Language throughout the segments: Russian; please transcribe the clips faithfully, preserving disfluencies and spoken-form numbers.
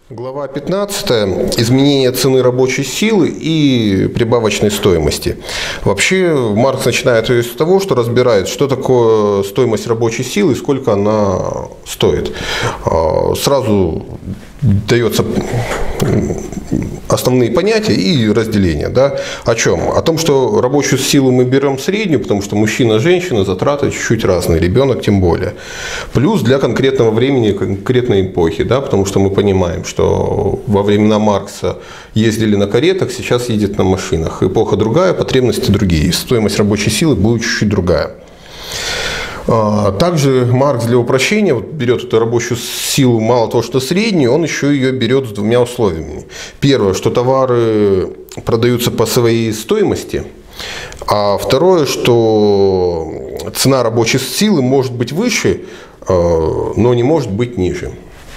Глава пятнадцатая. Изменение цены рабочей силы и прибавочной стоимости. Вообще Маркс начинает с того, что разбирает, что такое стоимость рабочей силы и сколько она стоит. Сразу дается основные понятия и разделения. Да? О чем? О том, что рабочую силу мы берем среднюю, потому что мужчина, женщина, затраты чуть-чуть разные, ребенок тем более. Плюс для конкретного времени, конкретной эпохи, да? Потому что мы понимаем, что во времена Маркса ездили на каретах, сейчас ездят на машинах. Эпоха другая, потребности другие, стоимость рабочей силы будет чуть-чуть другая. Также Маркс для упрощения вот берет эту рабочую силу, мало того, что среднюю, он еще ее берет с двумя условиями. Первое, что товары продаются по своей стоимости, а второе, что цена рабочей силы может быть выше, но не может быть ниже.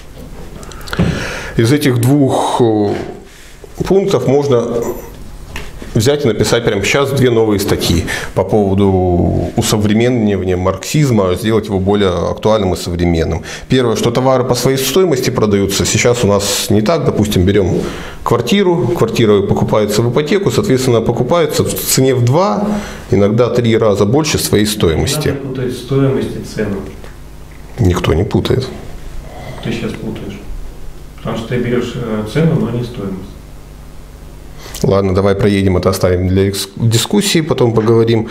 Из этих двух пунктов можно взять и написать прямо сейчас две новые статьи по поводу усовременивания марксизма, сделать его более актуальным и современным. Первое, что товары по своей стоимости продаются. Сейчас у нас не так. Допустим, берем квартиру, квартира покупается в ипотеку, соответственно, покупается в цене в два, иногда три раза больше своей стоимости. Надо путать стоимость и цену. Никто не путает. Ты сейчас путаешь. Потому что ты берешь цену, но не стоимость. Ладно, давай проедем, это оставим для дискуссии, потом поговорим.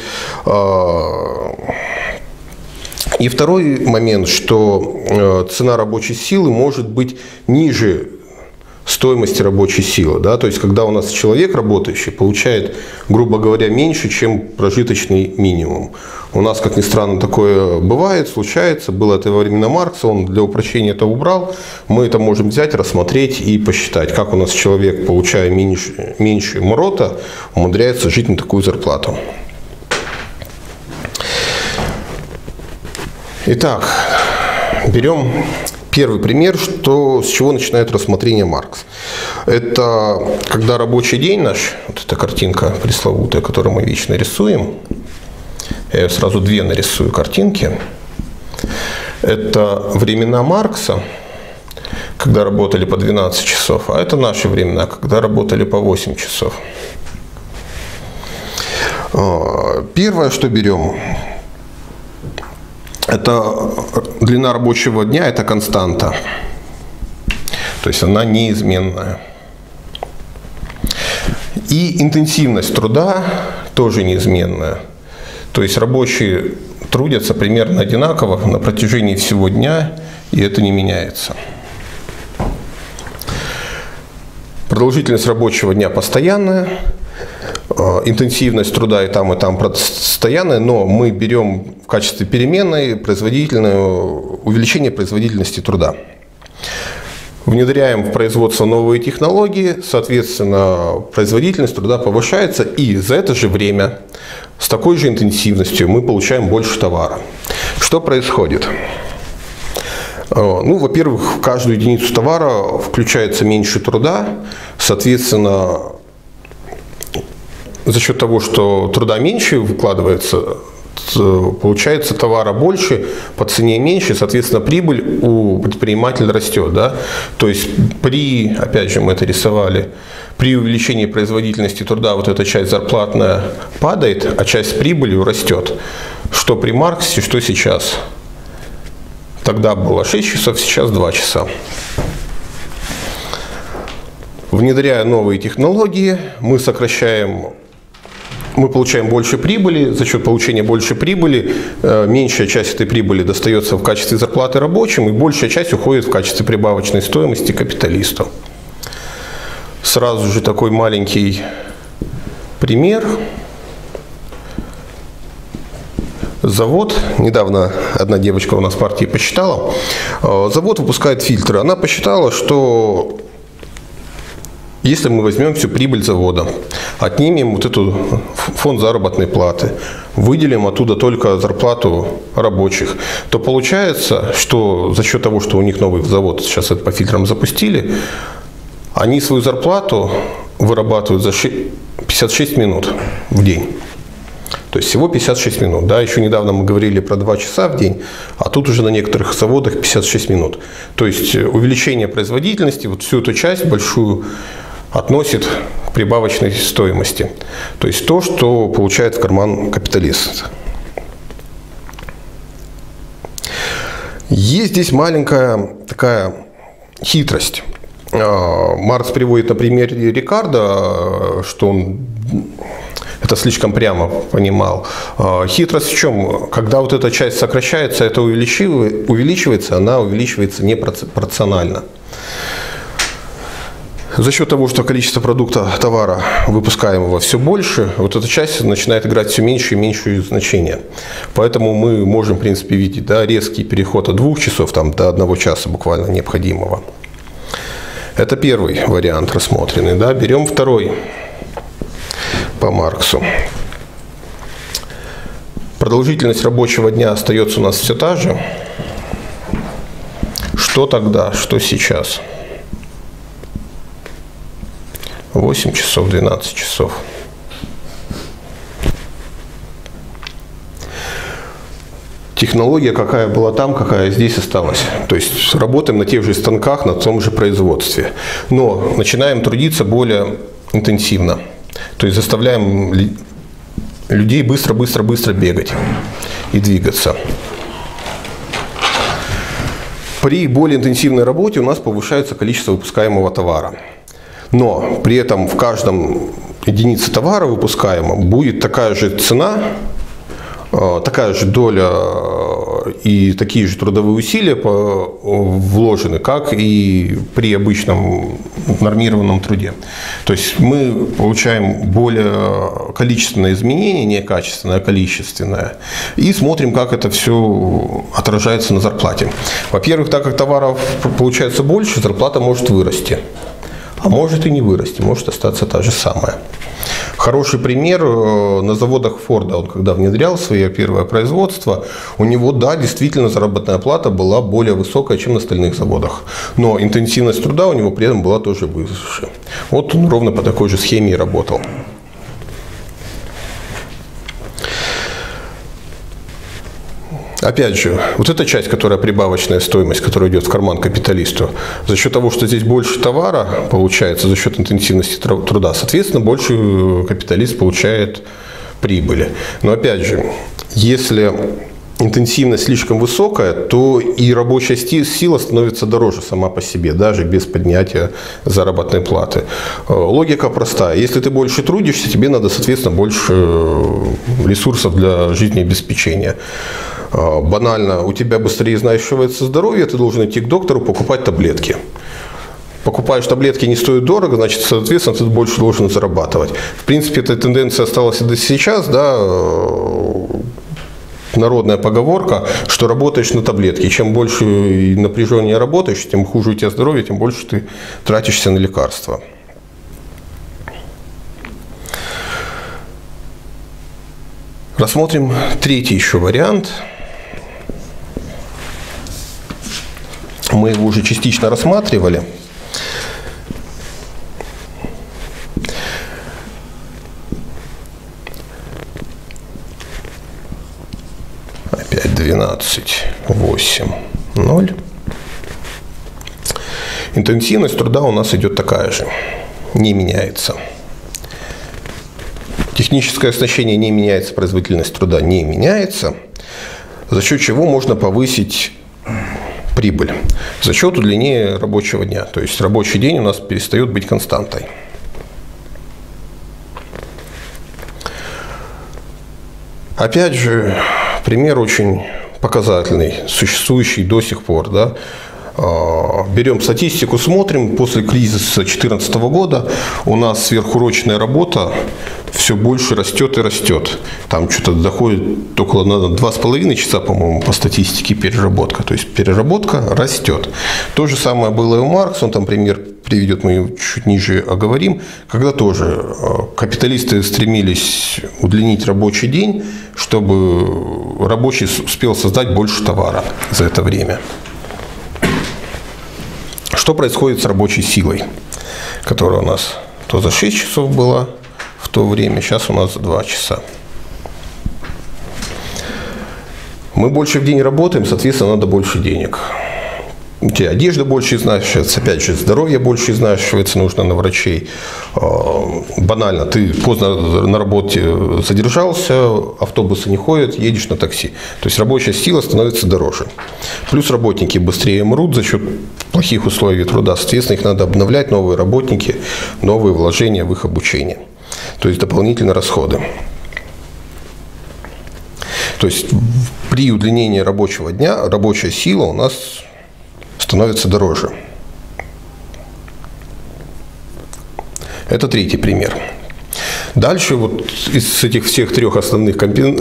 И второй момент, что цена рабочей силы может быть ниже стоимости рабочей силы. Да? То есть, когда у нас человек работающий получает, грубо говоря, меньше, чем прожиточный минимум. У нас, как ни странно, такое бывает, случается. Было это во времена Маркса, он для упрощения это убрал. Мы это можем взять, рассмотреть и посчитать, как у нас человек, получая меньше, меньше МРОТа, умудряется жить на такую зарплату. Итак, берем первый пример, что, с чего начинает рассмотрение Маркс. Это когда рабочий день наш, вот эта картинка пресловутая, которую мы вечно рисуем, я сразу две нарисую картинки. Это времена Маркса, когда работали по двенадцать часов, а это наши времена, когда работали по восемь часов. Первое, что берем, это длина рабочего дня, это константа. То есть она неизменная. И интенсивность труда тоже неизменная. То есть рабочие трудятся примерно одинаково на протяжении всего дня, и это не меняется. Продолжительность рабочего дня постоянная. Интенсивность труда и там, и там постоянная, но мы берем в качестве переменной производительную, увеличение производительности труда. Внедряем в производство новые технологии, соответственно, производительность труда повышается, и за это же время с такой же интенсивностью мы получаем больше товара. Что происходит? Ну, во-первых, в каждую единицу товара включается меньше труда, соответственно, за счет того, что труда меньше выкладывается, получается товара больше, по цене меньше, соответственно, прибыль у предпринимателя растет. Да? То есть при, опять же, мы это рисовали, при увеличении производительности труда вот эта часть зарплатная падает, а часть прибыли растет. Что при Марксе, что сейчас. Тогда было шесть часов, сейчас два часа. Внедряя новые технологии, мы сокращаем, мы получаем больше прибыли. За счет получения большей прибыли меньшая часть этой прибыли достается в качестве зарплаты рабочим, и большая часть уходит в качестве прибавочной стоимости капиталисту. Сразу же такой маленький пример. Завод, недавно одна девочка у нас в партии посчитала, завод выпускает фильтры. Она посчитала, что если мы возьмем всю прибыль завода, отнимем вот эту фонд заработной платы, выделим оттуда только зарплату рабочих, то получается, что за счет того, что у них новый завод, сейчас это по фильтрам запустили, они свою зарплату вырабатывают за пятьдесят шесть минут в день. То есть всего пятьдесят шесть минут. Да? Еще недавно мы говорили про два часа в день, а тут уже на некоторых заводах пятьдесят шесть минут. То есть увеличение производительности, вот всю эту часть большую относит к прибавочной стоимости. То есть то, что получает в карман капиталист. Есть здесь маленькая такая хитрость. Маркс приводит на примере Рикардо, что он это слишком прямо понимал. Хитрость в чем? Когда вот эта часть сокращается, это увеличивается, она увеличивается непропорционально. За счет того, что количество продукта, товара, выпускаемого все больше, вот эта часть начинает играть все меньше и меньшее значение. Поэтому мы можем, в принципе, видеть, да, резкий переход от двух часов там, до одного часа буквально необходимого. Это первый вариант рассмотренный. Да. Берем второй по Марксу. Продолжительность рабочего дня остается у нас все та же. Что тогда, что сейчас? восемь часов, двенадцать часов. Технология какая была там, какая здесь осталась. То есть работаем на тех же станках, на том же производстве. Но начинаем трудиться более интенсивно. То есть заставляем людей быстро-быстро-быстро бегать и двигаться. При более интенсивной работе у нас повышается количество выпускаемого товара. Но при этом в каждом единице товара выпускаемого будет такая же цена, такая же доля и такие же трудовые усилия вложены, как и при обычном нормированном труде. То есть мы получаем более количественное изменение, не качественное, а количественное, и смотрим, как это все отражается на зарплате. Во-первых, так как товаров получается больше, зарплата может вырасти. А может и не вырасти, может остаться та же самая. Хороший пример на заводах Форда, он когда внедрял свое первое производство, у него, да, действительно заработная плата была более высокая, чем на остальных заводах. Но интенсивность труда у него при этом была тоже выше. Вот он ровно по такой же схеме и работал. Опять же, вот эта часть, которая прибавочная стоимость, которая идет в карман капиталисту, за счет того, что здесь больше товара получается, за счет интенсивности труда, соответственно, больше капиталист получает прибыли. Но опять же, если интенсивность слишком высокая, то и рабочая сила становится дороже сама по себе, даже без поднятия заработной платы. Логика простая. Если ты больше трудишься, тебе надо, соответственно, больше ресурсов для жизнеобеспечения. Банально, у тебя быстрее изнашивается здоровье, ты должен идти к доктору покупать таблетки. Покупаешь таблетки, не стоят дорого, значит, соответственно, ты больше должен зарабатывать. В принципе, эта тенденция осталась и до сейчас, да, народная поговорка, что работаешь на таблетке. Чем больше и напряженнее работаешь, тем хуже у тебя здоровье, тем больше ты тратишься на лекарства. Рассмотрим третий еще вариант. Мы его уже частично рассматривали. Опять двенадцать, восемь, ноль. Интенсивность труда у нас идет такая же, не меняется. Техническое оснащение не меняется, производительность труда не меняется, за счет чего можно повысить прибыль. За счет удлинения рабочего дня. То есть рабочий день у нас перестает быть константой. Опять же, пример очень показательный, существующий до сих пор. Да? Берем статистику, смотрим, после кризиса две тысячи четырнадцатого года у нас сверхурочная работа все больше растет и растет. Там что-то доходит около на два с половиной часа, по-моему, по статистике переработка. То есть переработка растет. То же самое было и у Маркса, он там пример приведет, мы его чуть ниже оговорим, когда тоже капиталисты стремились удлинить рабочий день, чтобы рабочий успел создать больше товара за это время. Что происходит с рабочей силой, которая у нас то за шесть часов была в то время, сейчас у нас за два часа. Мы больше в день работаем, соответственно, надо больше денег. У тебя одежда больше изнашивается, опять же, здоровье больше изнашивается, нужно на врачей. Банально, ты поздно на работе задержался, автобусы не ходят, едешь на такси. То есть рабочая сила становится дороже. Плюс работники быстрее мрут за счет плохих условий труда. Соответственно, их надо обновлять, новые работники, новые вложения в их обучение. То есть дополнительные расходы. То есть при удлинении рабочего дня рабочая сила у нас становится дороже. Это третий пример. Дальше вот из этих всех трех основных компен...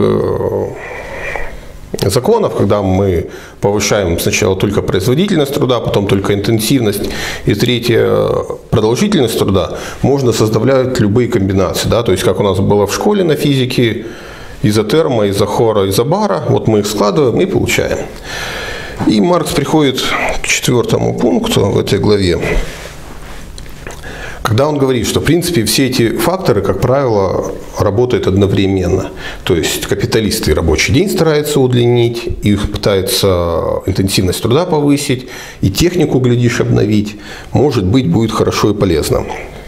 законов, когда мы повышаем сначала только производительность труда, потом только интенсивность, и третье продолжительность труда, можно составлять любые комбинации. Да? То есть как у нас было в школе на физике, изотерма, изохора, изобара, вот мы их складываем и получаем. И Маркс приходит к четвертому пункту в этой главе, когда он говорит, что в принципе все эти факторы, как правило, работают одновременно. То есть капиталисты рабочий день стараются удлинить, их пытаются интенсивность труда повысить, и технику, глядишь, обновить. Может быть, будет хорошо и полезно.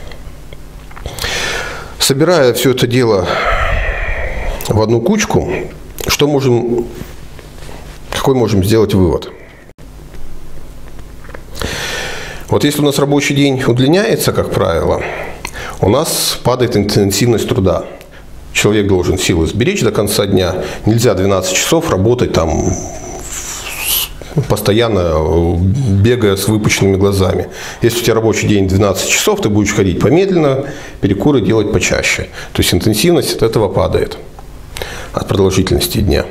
Собирая все это дело в одну кучку, что можем... Какой можем сделать вывод? Вот если у нас рабочий день удлиняется, как правило, у нас падает интенсивность труда. Человек должен силы сберечь до конца дня. Нельзя двенадцать часов работать там постоянно, бегая с выпученными глазами. Если у тебя рабочий день двенадцать часов, ты будешь ходить помедленно, перекуры делать почаще. То есть интенсивность от этого падает, от продолжительности дня.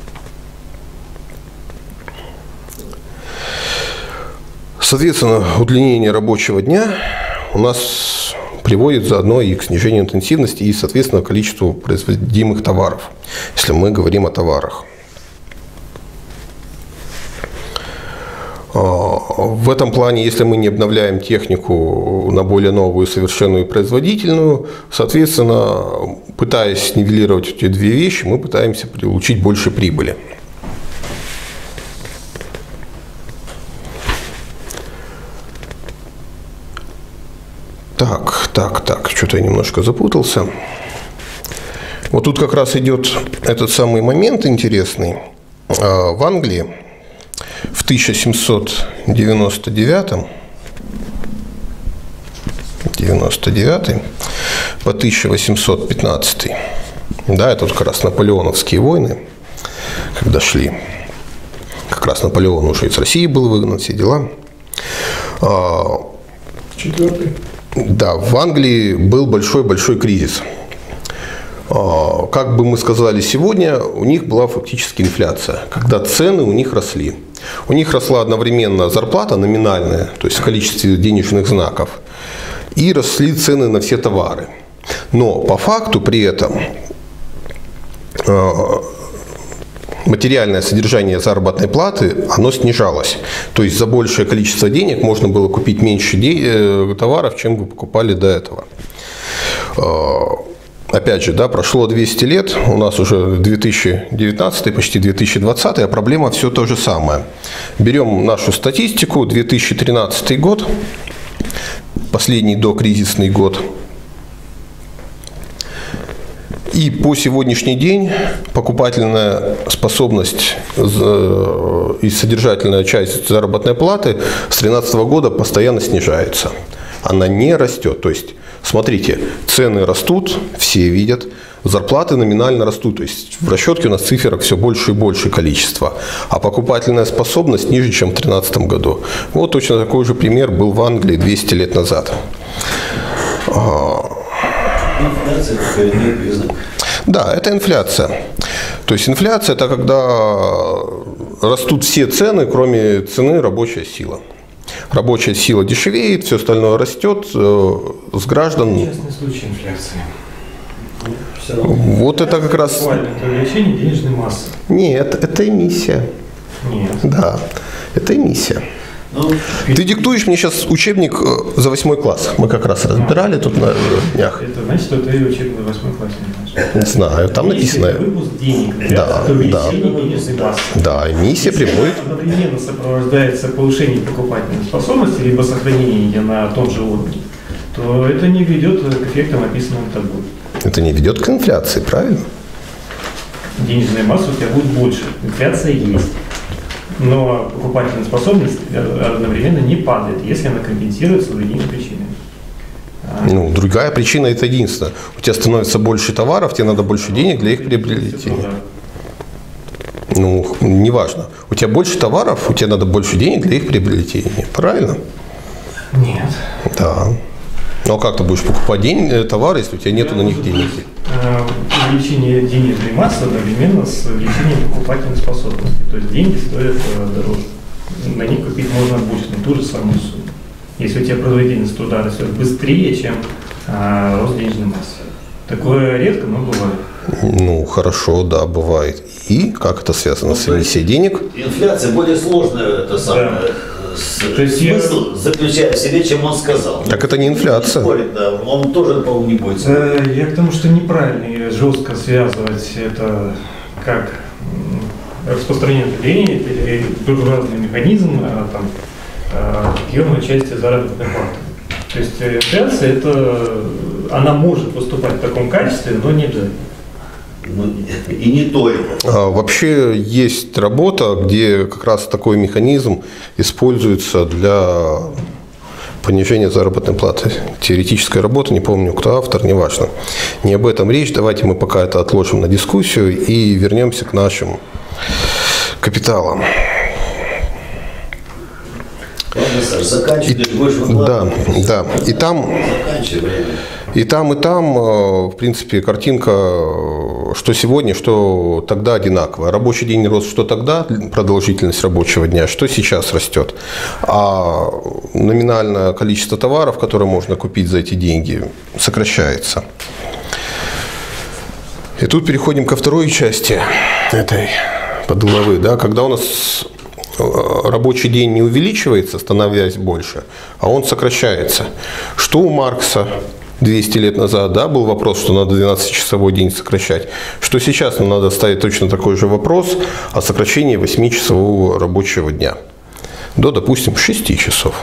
Соответственно, удлинение рабочего дня у нас приводит заодно и к снижению интенсивности и, соответственно, количеству производимых товаров, если мы говорим о товарах. В этом плане, если мы не обновляем технику на более новую, совершенную и производительную, соответственно, пытаясь нивелировать эти две вещи, мы пытаемся получить больше прибыли. Так, так, так, что-то я немножко запутался. Вот тут как раз идет этот самый момент интересный. В Англии в тысяча семьсот девяносто девятом по тысяча восемьсот пятнадцатый, да, это вот как раз наполеоновские войны, когда шли, как раз Наполеон уже из России был выгнан, все дела. Четвертый. Да, в Англии был большой-большой кризис. Как бы мы сказали сегодня, у них была фактически инфляция, когда цены у них росли. У них росла одновременно зарплата номинальная, то есть в количестве денежных знаков, и росли цены на все товары. Но по факту при этом материальное содержание заработной платы, оно снижалось. То есть за большее количество денег можно было купить меньше товаров, чем вы покупали до этого. Опять же, да, прошло двести лет, у нас уже две тысячи девятнадцатый, почти две тысячи двадцатый, а проблема все то же самое. Берем нашу статистику, две тысячи тринадцатый год, последний докризисный год. И по сегодняшний день покупательная способность и содержательная часть заработной платы с две тысячи тринадцатого года постоянно снижается. Она не растет. То есть, смотрите, цены растут, все видят, зарплаты номинально растут. То есть в расчетке у нас циферок все больше и больше количество. А покупательная способность ниже, чем в две тысячи тринадцатом году. Вот точно такой же пример был в Англии двести лет назад. Инфляция – это коренной признак. Да, это инфляция. То есть инфляция – это когда растут все цены, кроме цены рабочая сила. Рабочая сила дешевеет, все остальное растет, с граждан… Частный случай инфляции. Вот это как раз… Это увеличение денежной массы. Нет, это эмиссия. Нет. Да, это эмиссия. Ну, Ты диктуешь мне сейчас учебник э, за восьмой класс. Мы как раз разбирали тут на днях. Это значит, что ты учебник в восьмой классе не знаешь. Не знаю, там написано. Если выпуск денег, Да, это да. увеличение денежной массы. Да, эмиссия Если приводит. одновременно сопровождается повышением покупательной способности, либо сохранением ее на том же уровне, то это не ведет к эффектам, описанным тобой. Это не ведет к инфляции, правильно? Денежная масса у тебя будет больше, инфляция есть. Но покупательная способность одновременно не падает, если она компенсируется другими причинами. Ну, другая причина – это единственное. У тебя становится больше товаров, тебе надо больше денег для их приобретения. Ну, неважно. У тебя больше товаров, у тебя надо больше денег для их приобретения. Правильно? Нет. Да. Ну, а как ты будешь покупать день, товары, если у тебя нет на них денег? Увеличение денежной массы одновременно с увеличением покупательной способности. То есть деньги стоят дороже. На них купить можно больше, на ту же самую сумму. Если у тебя производительность труда растет быстрее, чем а, рост денежной массы. Такое редко, но бывает. Ну, хорошо, да, бывает. И как это связано Ну, с эмиссией денег? Инфляция более сложная, это самое, Да. с- То есть я- смысл заключает в себе, чем он сказал. Так это не инфляция. Спорит, да, он тоже, по-моему, не будет. Э, Я к тому, что неправильно и жестко связывать это как м, распространение денег или буржуазный механизм а, там, а, съемной части заработной платы. То есть э, инфляция, это, она может выступать в таком качестве, но не обязательно. Ну, и не только. А, вообще есть работа, где как раз такой механизм используется для понижения заработной платы. Теоретическая работа, не помню, кто автор, неважно. Не об этом речь. Давайте мы пока это отложим на дискуссию и вернемся к нашим капиталам. Ладно, Саш, заканчивай, И- ты будешь Да, выкладывать. да. И там, Заканчивай время. и там, и там, э, в принципе, картинка, э, что сегодня, что тогда одинаковая. Рабочий день рос что тогда, продолжительность рабочего дня, что сейчас растет. А номинальное количество товаров, которые можно купить за эти деньги, сокращается. И тут переходим ко второй части этой подглавы, да, когда у нас рабочий день не увеличивается, становясь больше, а он сокращается. Что у Маркса двести лет назад, да, был вопрос, что надо двенадцатичасовой день сокращать. Что сейчас нам надо ставить точно такой же вопрос о сокращении восьмичасового рабочего дня до, допустим, шести часов.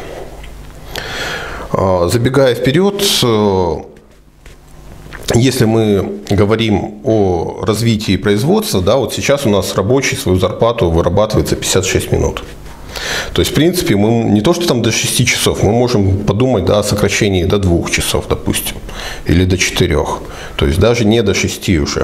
Забегая вперед, если мы говорим о развитии производства, да, вот сейчас у нас рабочий свою зарплату вырабатывает за пятьдесят шесть минут. То есть, в принципе, мы не то, что там до шести часов, мы можем подумать, да, о сокращении до двух часов, допустим, или до четырех. То есть, даже не до шести уже.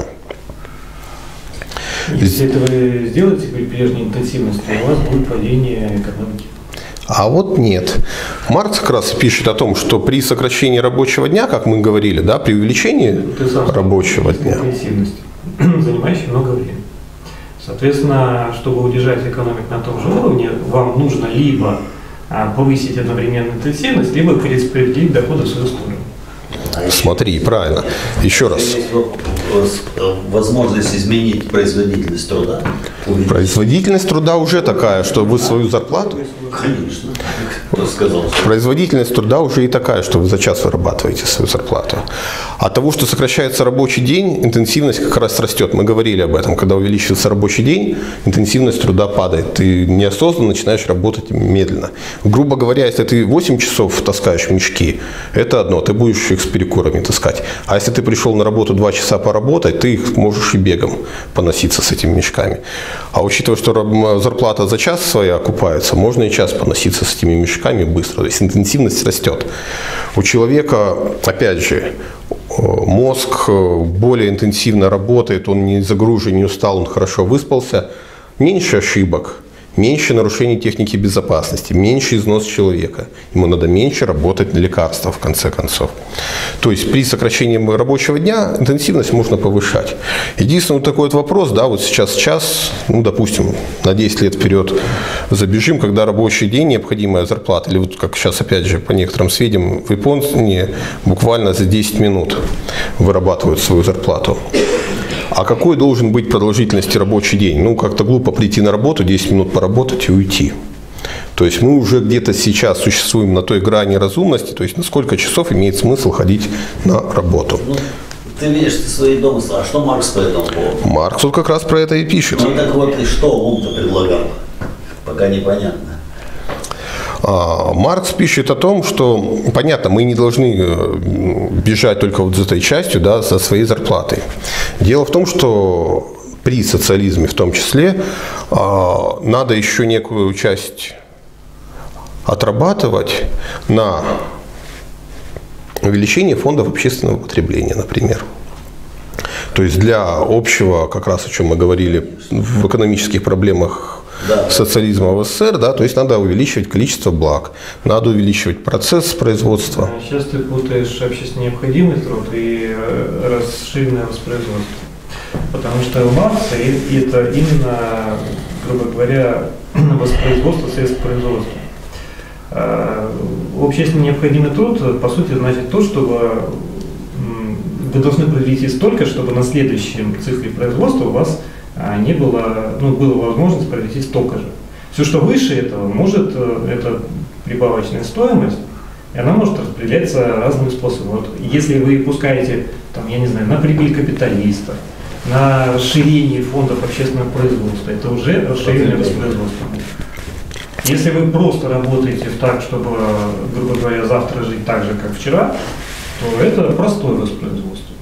Если это вы сделаете при прежней интенсивности, у вас будет падение экономики. А вот нет. Маркс как раз пишет о том, что при сокращении рабочего дня, как мы говорили, да, при увеличении Ты сам рабочего сказал, дня, интенсивность, занимающая много времени. Соответственно, чтобы удержать экономику на том же уровне, вам нужно либо а, повысить одновременно интенсивность, либо перераспределить доходы в свою сторону. смотри, правильно. Еще раз. Есть возможность изменить производительность труда. увеличить. Производительность труда уже такая, что вы свою зарплату... Конечно. Кто сказал? что- Производительность труда уже и такая, что вы за час вырабатываете свою зарплату. От того, что сокращается рабочий день, интенсивность как раз растет. Мы говорили об этом. Когда увеличивается рабочий день, интенсивность труда падает. Ты неосознанно начинаешь работать медленно. Грубо говоря, если ты восемь часов таскаешь мешки, это одно, ты будешь их с перекурами таскать. А если ты пришел на работу два часа поработать, ты их можешь и бегом поноситься с этими мешками. А учитывая, что раб- зарплата за час своя окупается, можно и час поноситься с этими мешками быстро. То есть интенсивность растет. У человека, опять же, мозг более интенсивно работает, он не загружен, не устал, он хорошо выспался, меньше ошибок, меньше нарушений техники безопасности, меньше износ человека. Ему надо меньше работать на лекарства, в конце концов. То есть при сокращении рабочего дня интенсивность можно повышать. Единственный вот такой вот вопрос, да, вот сейчас час, ну, допустим, на десять лет вперед забежим, когда рабочий день, необходимая зарплата, или вот как сейчас, опять же, по некоторым сведениям, в Японии буквально за десять минут вырабатывают свою зарплату. А какой должен быть продолжительности рабочий день? Ну, как-то глупо прийти на работу, десять минут поработать и уйти. То есть мы уже где-то сейчас существуем на той грани разумности, то есть на сколько часов имеет смысл ходить на работу. Ну, ты видишь, ты свои домыслы, а что Маркс по этому поводу? Маркс вот как раз про это и пишет. Ну так вот, и что он-то предлагал? Пока непонятно. А, Маркс пишет о том, что, понятно, мы не должны бежать только вот за этой частью, да, за своей зарплатой. Дело в том, что при социализме в том числе а, надо еще некую часть отрабатывать на увеличение фондов общественного потребления, например. То есть для общего, как раз о чем мы говорили, в экономических проблемах да. социализма в СССР, да, то есть надо увеличивать количество благ, надо увеличивать процесс производства. Сейчас ты путаешь общественно необходимый труд и расширенное воспроизводство. Потому что у Маркса это именно, грубо говоря, воспроизводство средств производства. Общественно необходимый труд, по сути, значит то, чтобы вы должны произвести столько, чтобы на следующем цикле производства у вас не было, ну, была возможность произвести столько же. Все, что выше этого, может, это прибавочная стоимость, и она может распределяться разными способами. Вот если вы пускаете, там, я не знаю, на прибыль капиталиста, на расширение фондов общественного производства, это уже расширение воспроизводства. Если вы просто работаете так, чтобы, грубо говоря, завтра жить так же, как вчера, то это простое воспроизводство.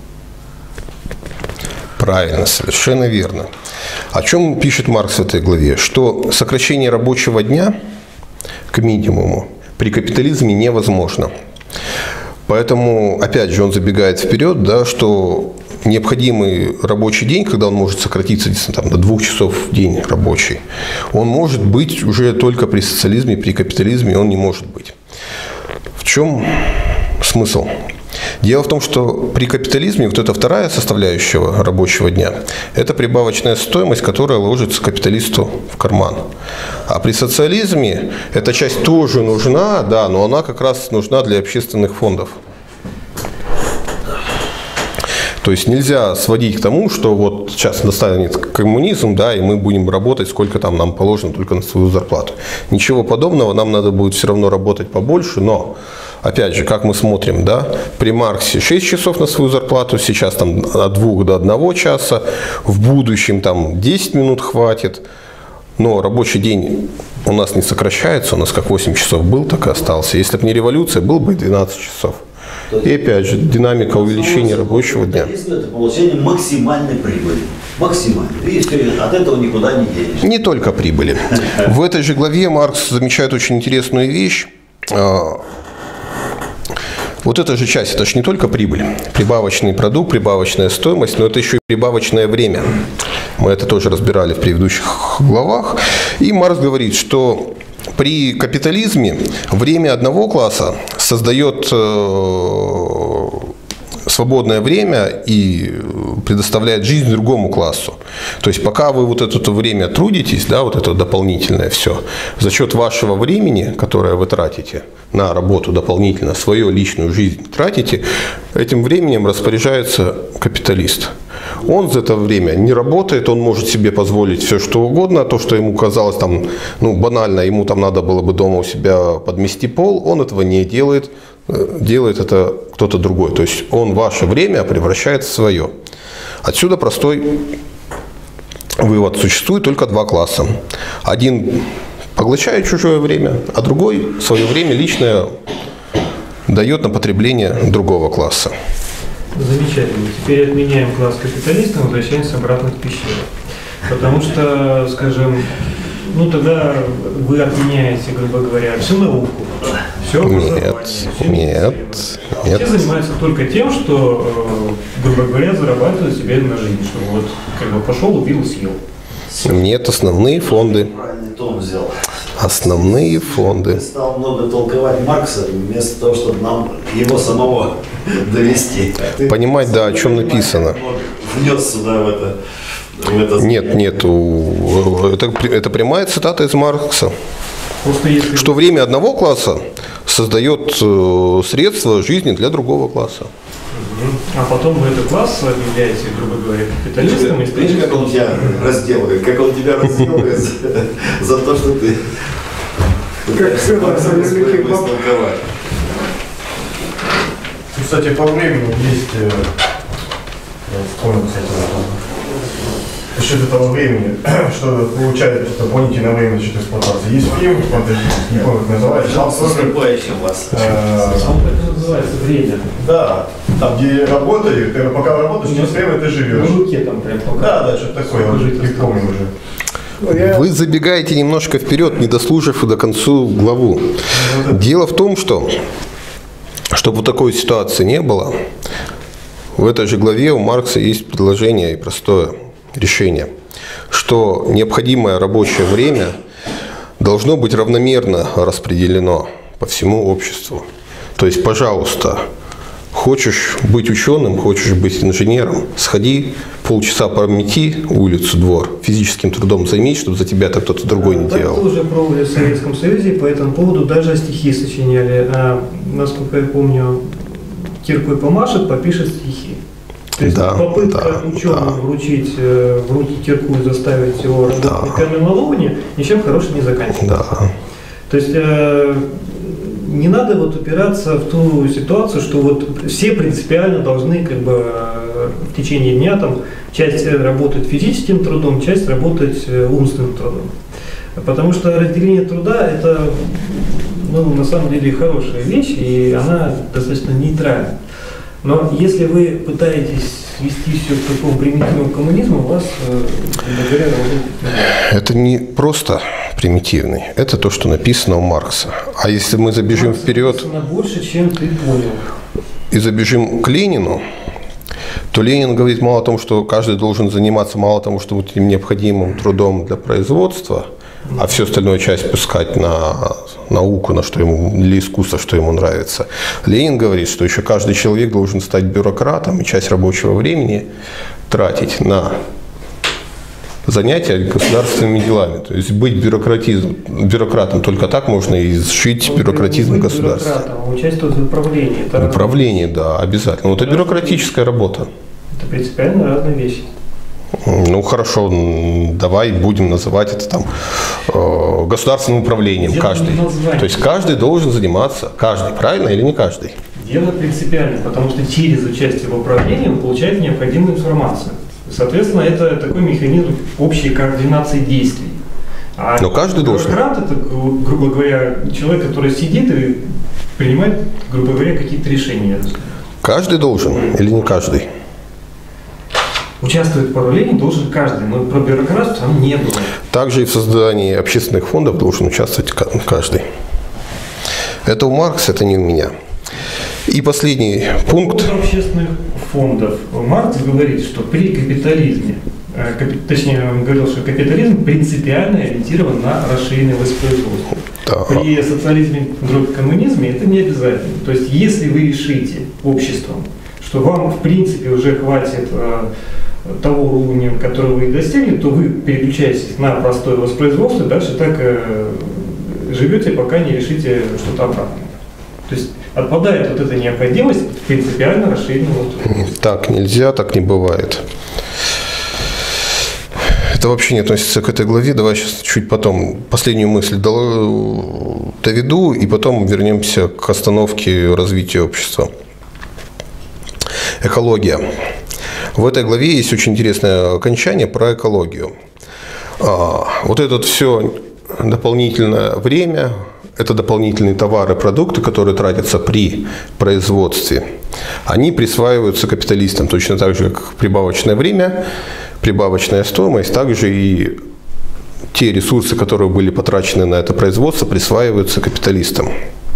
Правильно, совершенно верно. О чем пишет Маркс в этой главе? Что сокращение рабочего дня к минимуму при капитализме невозможно. Поэтому, опять же, он забегает вперед, да, что необходимый рабочий день, когда он может сократиться там, до двух часов в день рабочий, он может быть уже только при социализме, при капитализме он не может быть. В чем смысл? Дело в том, что при капитализме вот эта вторая составляющая рабочего дня – это прибавочная стоимость, которая ложится капиталисту в карман. А при социализме эта часть тоже нужна, да, но она как раз нужна для общественных фондов. То есть нельзя сводить к тому, что вот сейчас настанет коммунизм, да, и мы будем работать, сколько там нам положено, только на свою зарплату. Ничего подобного, нам надо будет все равно работать побольше, но, опять же, как мы смотрим, да, при Марксе шесть часов на свою зарплату, сейчас там от двух до одного часа, в будущем там десять минут хватит, но рабочий день у нас не сокращается, у нас как восемь часов был, так и остался. Если бы не революция, был бы двенадцать часов. И опять же, динамика увеличения рабочего дня. Это получение максимальной прибыли. Максимальной. И все, от этого никуда не денешься. Не только прибыли. В этой же главе Маркс замечает очень интересную вещь. Вот эта же часть, это же не только прибыль. Прибавочный продукт, прибавочная стоимость, но это еще и прибавочное время. Мы это тоже разбирали в предыдущих главах. И Маркс говорит, что при капитализме время одного класса создает э, свободное время и предоставляет жизнь другому классу. То есть пока вы вот это время трудитесь, да, вот это дополнительное все, за счет вашего времени, которое вы тратите на работу дополнительно, свою личную жизнь тратите, этим временем распоряжается капиталист. Он за это время не работает, он может себе позволить все, что угодно, то, что ему казалось там, ну, банально, ему там надо было бы дома у себя подмести пол, он этого не делает, делает это кто-то другой. То есть он ваше время превращает в свое. Отсюда простой вывод. Существует только два класса. Один поглощает чужое время, а другой свое время личное дает на потребление другого класса. Замечательно. Теперь отменяем класс капиталиста, возвращаемся обратно к пещере. Потому что, скажем, ну тогда вы отменяете, грубо говоря, всю науку, все образование. Нет, нет, нет. Все занимаются только тем, что, грубо говоря, зарабатывают себе на жизнь. Что вот как бы пошел, убил и съел. Нет, основные фонды. Правильный тон взял. Основные фонды. Ты стал много толковать Маркса, вместо того, чтобы нам его самого довести. Понимать, да, о чем написано. Внес сюда в это. В это... Нет, нет, это, это прямая цитата из Маркса. Если... Что время одного класса создает средства жизни для другого класса. А потом вы этот класс объявляете, грубо говоря, капиталистом. И видишь, как он тебя разделывает, как он тебя разделывает за то, что ты Пытаешься Маркса истолковать. Кстати, по времени есть, э, вспомнил, кстати, насчет этого времени, что получается дополнительное время насчет эксплуатации. Есть фильм фантастический, не помню, как называется. Там тоже, Наступающим вас. э, Это называется время. да, там где работают, ты пока работаешь, через время ты живешь. На руке там прям пока. Да, да, что-то такое, я уже не помню уже. Вы забегаете немножко вперед, не дослушав до концу главу. Дело в том, что, чтобы вот такой ситуации не было, в этой же главе у Маркса есть предложение и простое решение, что необходимое рабочее время должно быть равномерно распределено по всему обществу. То есть, пожалуйста, хочешь быть ученым, хочешь быть инженером, сходи, полчаса промети улицу, двор, физическим трудом займись, чтобы за тебя это кто-то другой не Так делал. тоже пробовали в Советском Союзе, по этому поводу даже стихи сочиняли. А, насколько я помню, киркой помашет, попишет стихи. То есть Да, попытка да, ученому да. вручить э, в руки кирку и заставить его работать Да. на каменоломне ничем хорошим не заканчивается. Да. То есть э, не надо вот упираться в ту ситуацию, что вот все принципиально должны как бы э, в течение дня там часть работать физическим трудом, часть работать э, умственным трудом. Потому что разделение труда это ну, на самом деле хорошая вещь, и она достаточно нейтральна. Но если вы пытаетесь свести все к такому примитивному коммунизму, у вас, грубо говоря, должен быть... Это не просто примитивный, это то, что написано у Маркса. А если мы забежим Маркс вперед написано больше, чем ты понял. и забежим к Ленину, то Ленин говорит мало о том, что каждый должен заниматься мало того, что вот этим необходимым трудом для производства, а всю остальную часть пускать на науку, на что ему, или искусство, что ему нравится. Ленин говорит, что еще каждый человек должен стать бюрократом и часть рабочего времени тратить на занятия государственными делами. То есть быть бюрократизм, бюрократом только так можно и сшить Он бюрократизм не быть государства. бюрократом, а участвовать в управлении. Это Управление, да, обязательно. Вот это бюрократическая работа. Это принципиально разные вещи. Ну хорошо, м, давай будем называть это там э, государственным управлением. Дело Каждый. не в названии. То есть каждый должен заниматься, каждый, правильно или не каждый? Дело принципиально, потому что через участие в управлении он получает необходимую информацию. Соответственно, это такой механизм общей координации действий. А Но каждый должен. бюрократ – это, гру- грубо говоря, человек, который сидит и принимает, грубо говоря, какие-то решения. Каждый должен или не каждый? Участвовать в управлении должен каждый, но про бюрократов там не было. Также и в создании общественных фондов должен участвовать ка- каждый. Это у Маркса, это не у меня. И последний пункт. По поводу общественных фондов. Маркс говорит, что при капитализме, э, капи- точнее, он говорил, что капитализм принципиально ориентирован на расширенное воспроизводство. Да. При социализме, дробь коммунизме это не обязательно. То есть, если вы решите обществом, что вам в принципе уже хватит э, того уровня, которого вы достигли, то вы переключаетесь на простое воспроизводство и дальше так э, живете, пока не решите что-то обратное. То есть отпадает вот эта необходимость принципиально расширенного воспроизводства. Так нельзя, так не бывает. Это вообще не относится к этой главе. Давай сейчас чуть потом последнюю мысль доведу, и потом вернемся к остановке развития общества. Экология. В этой главе есть очень интересное окончание про экологию. А, вот это все дополнительное время, это дополнительные товары, продукты, которые тратятся при производстве, они присваиваются капиталистам точно так же, как прибавочное время, прибавочная стоимость, также и те ресурсы, которые были потрачены на это производство, присваиваются капиталистам.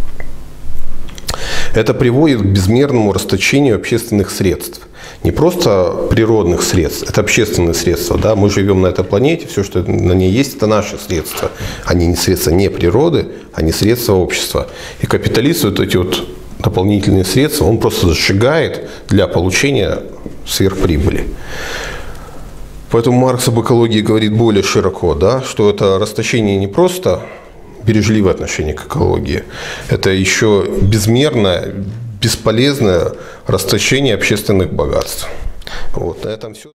Это приводит к безмерному расточению общественных средств. Не просто природных средств, это общественные средства. Да? Мы живем на этой планете, все, что на ней есть, это наши средства. Они не средства не природы, они средства общества. И капиталист вот эти вот дополнительные средства, он просто сжигает для получения сверхприбыли. Поэтому Маркс об экологии говорит более широко, да? Что это расточение не просто бережливое отношение к экологии, это еще безмерное, бесполезное расточение общественных богатств. Вот, на этом все.